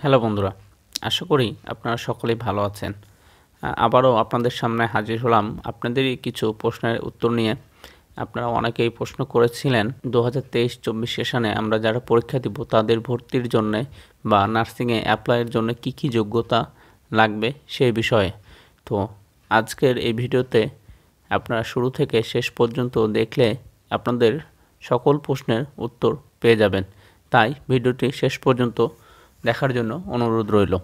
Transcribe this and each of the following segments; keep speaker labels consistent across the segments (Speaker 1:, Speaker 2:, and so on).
Speaker 1: Hello বন্ধুরা, আশা করি আপনারা সকলেই ভালো আছেন। আবারও আপনাদের সামনে হাজির হলাম আপনাদেরই কিছু প্রশ্নের উত্তর নিয়ে। আপনারা অনেকেই প্রশ্ন করেছিলেন 2023-24 সেশনে আমরা যারা পরীক্ষা দিব তাদের ভর্তির জন্যে বা নার্সিংয়ে অ্যাপ্লাইয়ের জন্য কী কী যোগ্যতা লাগবে সেই বিষয়ে। তো আজকের এই ভিডিওতে আপনারা শুরু থেকে শেষ পর্যন্ত দেখলে আপনাদের সকল প্রশ্নের উত্তর পেয়ে যাবেন। তাই ভিডিওটি শেষ পর্যন্ত দেখার জন্য অনুরোধ রইল।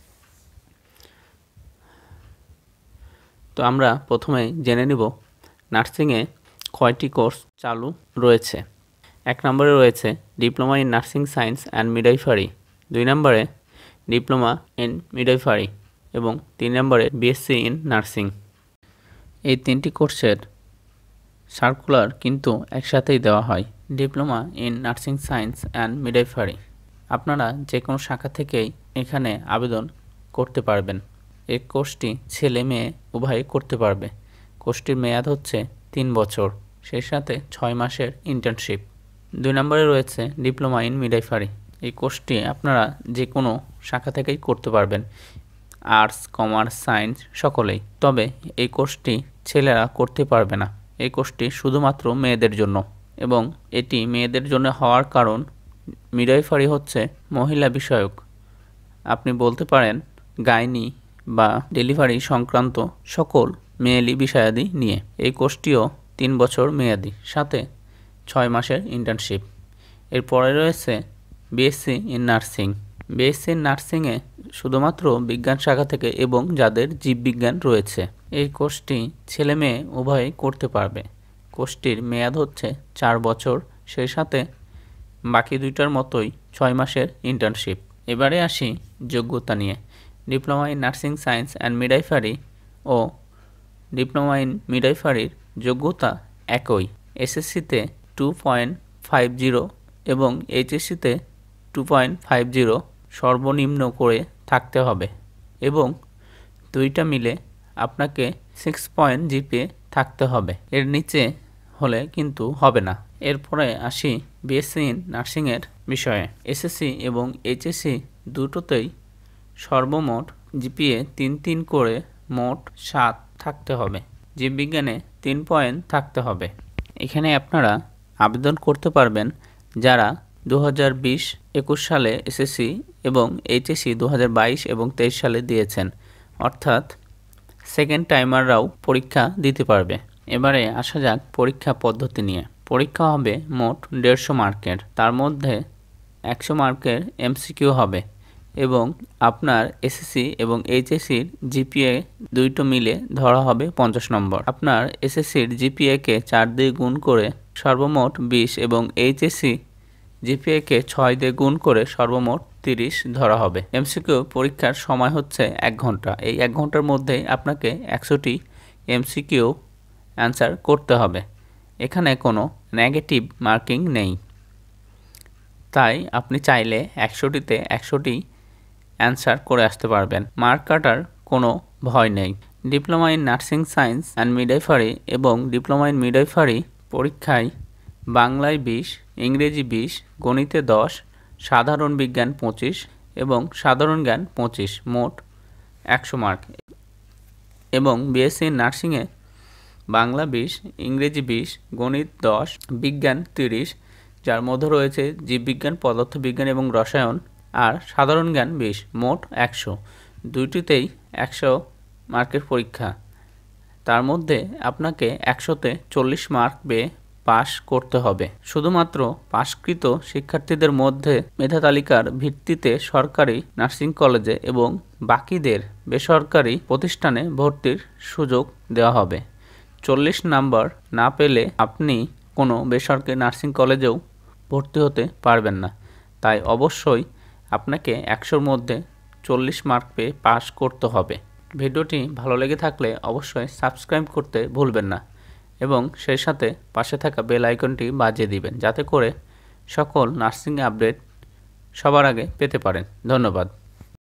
Speaker 1: তো আমরা প্রথমেই জেনে নিব নার্সিংয়ে কয়টি কোর্স চালু রয়েছে। 1 নম্বরে রয়েছে diploma in nursing science and midwifery, 2 নম্বরে ডিপ্লোমা ইন মিডওয়াইফারি এবং 3 নম্বরে বিএসসি ইন নার্সিং। এই 3টি কোর্সের সার্কুলার কিন্তু একসাথেই দেওয়া হয়। Diploma in nursing science and midwifery আপনারা যে কোনো শাখা থেকেই এখানে আবেদন করতে পারবেন। এই কোর্সটি ছেলে মেয়ে উভয়ই করতে পারবে। কোর্সটির মেয়াদ হচ্ছে 3 বছর, সেই সাথে 6 মাসের ইন্টার্নশিপ। 2 নম্বরে রয়েছে ডিপ্লোমা ইন মিডওয়াইফারি। এই কোর্সটি আপনারা যে কোনো শাখা থেকেই করতে পারবেন, আর্টস, কমার্স, সায়েন্স সকলেই। তবে এই কোর্সটি ছেলেরা করতে পারবে না। এই কোর্সটি শুধুমাত্র মেয়েদের জন্য, এবং এটি মেয়েদের জন্য হওয়ার কারণ মিডওয়াইফারি হচ্ছে মহিলা বিষয়ক। আপনি বলতে পারেন গাইনি বা ডেলিভারি সংক্রান্ত সকল মেয়েলি বিষয়াদি নিয়ে। এই কোর্সটিও 3 বছর মেয়াদি, সাথে 6 মাসের ইন্টার্নশিপ। এরপরে রয়েছে BSc in nursing. BSc in নার্সিংয়ে শুধুমাত্র বিজ্ঞান শাখা থেকে এবং যাদের জীববিজ্ঞান রয়েছে। এই কোর্সটি ছেলে মেয়ে উভয়ই করতে পারবে। কোর্সটির মেয়াদ হচ্ছে 4 বছর, সেই সাথে বাকি দুইটার মতোই 6 মাসের ইন্টার্নশিপ। এবারে আসি যোগ্যতা নিয়ে। Diploma in nursing science and midwifery ও ডিপ্লোমা ইন মিডওয়াইফারির যোগ্যতা একই। এসএসসিতে 2.50 এবং এইচএসসিতে 2.50 সর্বনিম্ন করে থাকতে হবে, এবং দুইটা মিলে আপনাকে 6 পয়েন্ট জিপিএ থাকতে হবে। এর নিচে হলে কিন্তু হবে না। এরপরে আসি বিএসসি ইন নার্সিংয়ের বিষয়ে। এসএসসি এবং এইচএসসি দুটোতেই সর্বমোট জিপিএ 3 করে মোট 7 থাকতে হবে। জীববিজ্ঞানে 3 পয়েন্ট থাকতে হবে। এখানে আপনারা আবেদন করতে পারবেন যারা 2020-21 সালে এসএসসি এবং এইচএসসি 2022 এবং 23 সালে দিয়েছেন, অর্থাৎ সেকেন্ড টাইমাররাও পরীক্ষা দিতে পারবে। এবারে আসা যাক পরীক্ষা পদ্ধতি নিয়ে। পরীক্ষা হবে মোট 150 মার্কের, তার মধ্যে 100 মার্কের এমসিকিউ হবে, এবং আপনার এসএসসি এবং এইচএসসির জিপিএ দুইটো মিলে ধরা হবে 50 নম্বর। আপনার এসএসসির জিপিএকে 4 দিয়ে গুণ করে সর্বমোট 20 এবং এইচএসসি জিপিএকে 6 দিয়ে গুণ করে সর্বমোট 30 ধরা হবে। এমসিকিউ পরীক্ষার সময় হচ্ছে 1 ঘন্টা। এই 1 ঘন্টার মধ্যে আপনাকে 100টি এমসিকিউ অ্যান্সার করতে হবে। এখানে কোনো নেগেটিভ মার্কিং নেই, তাই আপনি চাইলে 100টিতে 100টি অ্যান্সার করে আসতে পারবেন। মার্ক কাটার কোনো ভয় নেই। Diploma in nursing science and midwifery এবং ডিপ্লোমা ইন মিডওয়াইফারি পরীক্ষায় বাংলায় 20, ইংরেজি 20, গণিতে 10, সাধারণ বিজ্ঞান 25 এবং সাধারণ জ্ঞান 25, মোট 100 মার্ক। এবং বিএসসি ইন নার্সিংয়ে বাংলা 20, ইংরেজি 20, গণিত 10, বিজ্ঞান 30, যার মধ্যে রয়েছে জীববিজ্ঞান, পদার্থবিজ্ঞান এবং রসায়ন, আর সাধারণ জ্ঞান 20, মোট 100। দুইটিতেই 100 মার্কের পরীক্ষা। তার মধ্যে আপনাকে 100তে 40 মার্ক পেয়ে পাস করতে হবে। শুধুমাত্র পাসকৃত শিক্ষার্থীদের মধ্যে মেধা তালিকার ভিত্তিতে সরকারি নার্সিং কলেজে এবং বাকিদের বেসরকারি প্রতিষ্ঠানে ভর্তির সুযোগ দেওয়া হবে। 40 নাম্বার না পেলে আপনি কোনো বেসরকারি নার্সিং কলেজেও ভর্তি হতে পারবেন না। তাই অবশ্যই আপনাকে 100-র মধ্যে 40 মার্ক পেয়ে পাস করতে হবে। ভিডিওটি ভালো লেগে থাকলে অবশ্যই সাবস্ক্রাইব করতে ভুলবেন না, এবং সেই সাথে পাশে থাকা বেল আইকনটি বাজিয়ে দিবেন, যাতে করে সকল নার্সিং আপডেট সবার আগে পেতে পারেন। ধন্যবাদ।